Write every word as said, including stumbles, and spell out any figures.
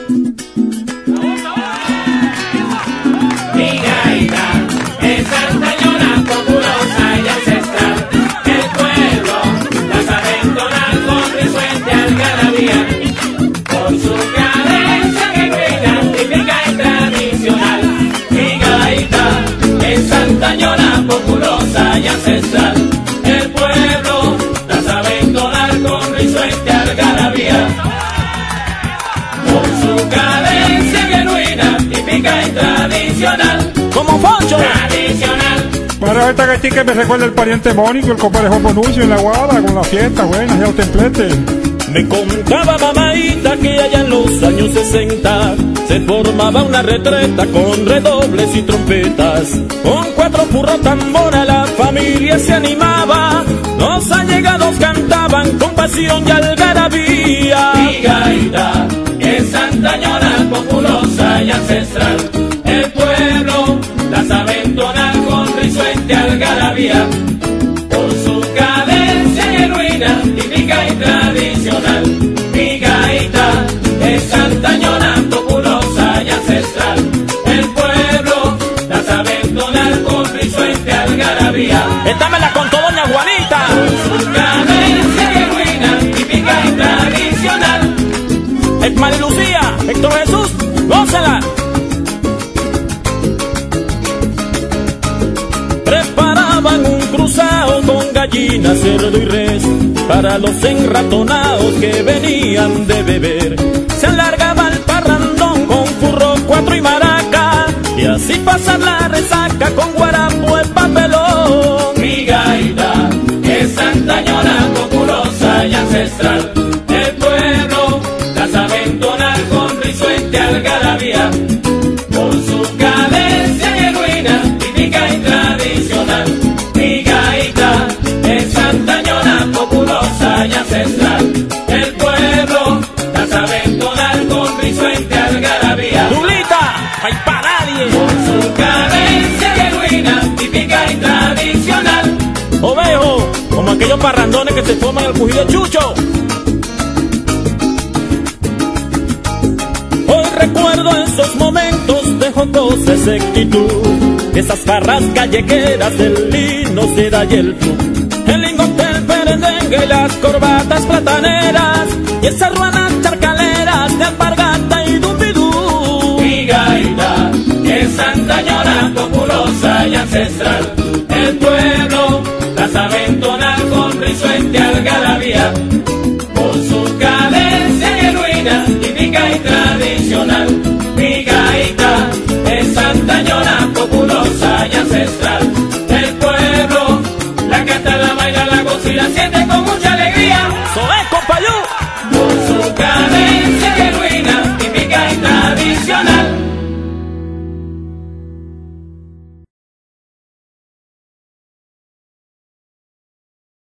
Mi gaita es santañona, populosa y ancestral. El pueblo la sabe entonar con risueña algarabía. Por su cadencia genuina, típica y tradicional. Mi gaita es santañona, populosa y ancestral. El pueblo la sabe entonar con risueña algarabía. Por su cadencia genuina, típica y tradicional. Como Foncho. Tradicional. Para esta gaitica me recuerda el pariente Mónico, el compadre Juan Bonuccio en la Guada, con las fiestas buenas y el templete. Me contaba mamaita que allá en los años sesenta se formaba una retreta con redobles y trompetas. Con cuatro purros tambora la familia se animaba. Los allegados cantaban con pasión y algarabía. Mi gaita es santañona, populosa y ancestral. El pueblo la sabe entonar con risueña algarabía. Por su cadencia genuina, típica y tradicional. Mi gaita es santañona, populosa y ancestral. El pueblo la sabe entonar con risueña algarabía. Étamela con todo, doña Juanita. Por su cadencia genuina, típica y tradicional. Es María Lucía, Héctor Jesús, gózala. Preparaban un cruzado con gallina, cerdo y res para los enratonados que venían de beber. Se alargaba el parrandón con furro, cuatro y maraca, y así pasar la resaca con guarapo el papelón. Mi gaita es santañona, populosa y ancestral. El pueblo la sabe entonar con risueña algarabía. Por su cadencia genuina, típica y tradicional. Mi gaita es santañona, populosa y ancestral. El pueblo la sabe entonar con risueña algarabía. Dulita, hay para nadie. Por su cadencia genuina, típica y tradicional. Ovejo, como aquellos parrandones que se forman al cujido de Chucho. Hoy recuerdo esos momentos de jocosa exactitud, esas barras callejeras del lino, seda y el flu, el lingote, el perendengue y las corbatas plataneras, y esas ruanas charcaleras de alpargata y dumbidú. Mi gaita es santañona, populosa y ancestral. El pueblo la sabe entonar con risueña algarabía. Por su cadencia genuina, típica y tradicional. Mi gaita es santañona,